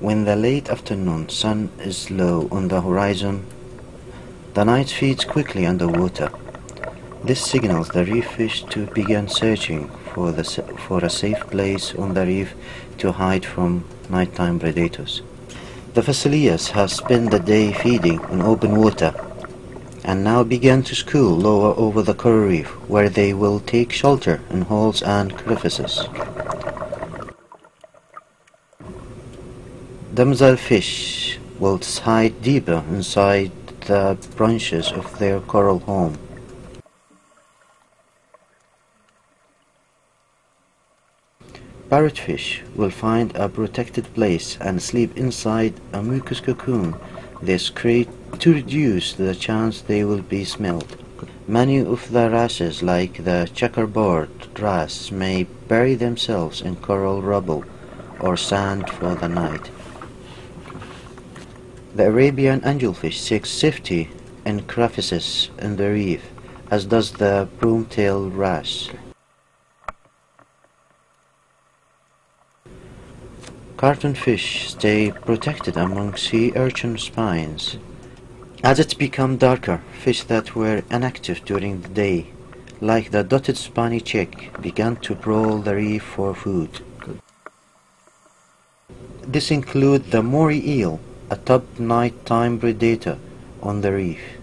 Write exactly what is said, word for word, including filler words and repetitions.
When the late afternoon sun is low on the horizon, the night feeds quickly underwater. This signals the reef fish to begin searching for, the, for a safe place on the reef to hide from nighttime predators. The Phacelia have spent the day feeding in open water and now begin to school lower over the coral reef, where they will take shelter in holes and crevices. Demersal fish will hide deeper inside the branches of their coral home. Parrotfish will find a protected place and sleep inside a mucus cocoon this create to reduce the chance they will be smelled. Many of the wrasses, like the checkerboard wrasse, may bury themselves in coral rubble or sand for the night. The Arabian angelfish seeks safety in crevices in the reef, as does the broomtail wrasse. Cartonfish stay protected among sea urchin spines. As it becomes darker, fish that were inactive during the day, like the dotted spiny chick, began to prowl the reef for food. This includes the moray eel, a top nighttime predator on the reef.